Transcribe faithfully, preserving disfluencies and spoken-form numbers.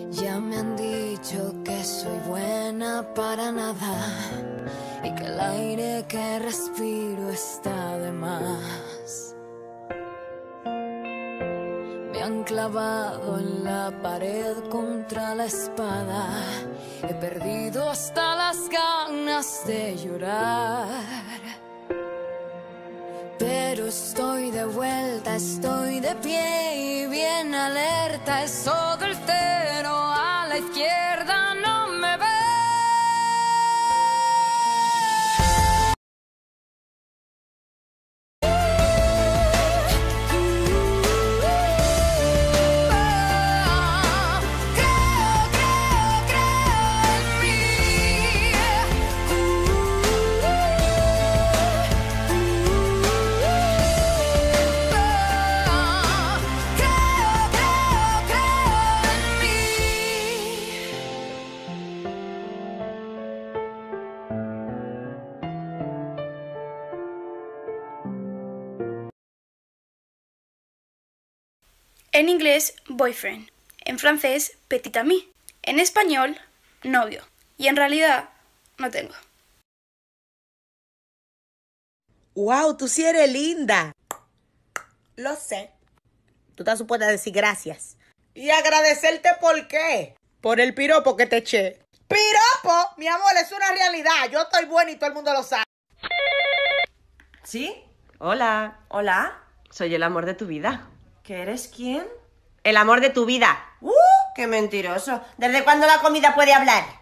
Ya me han dicho que soy buena para nada y que el aire que respiro está de más. Me han clavado en la pared contra la espada. He perdido hasta las ganas de llorar. Pero estoy de vuelta, estoy de pie y bien alerta. Es todo el cero a la izquierda, no me ve. En inglés, boyfriend. En francés, petit ami. En español, novio. Y en realidad, no tengo. ¡Wow! Tú sí eres linda. Lo sé. Tú estás supuesta a decir gracias. ¿Y agradecerte por qué? Por el piropo que te eché. ¡Piropo! Mi amor, es una realidad. Yo estoy buena y todo el mundo lo sabe. ¿Sí? Hola. Hola, Soy el amor de tu vida. ¿que eres quién? El amor de tu vida. ¡Uh! ¡Qué mentiroso! ¿Desde cuándo la comida puede hablar?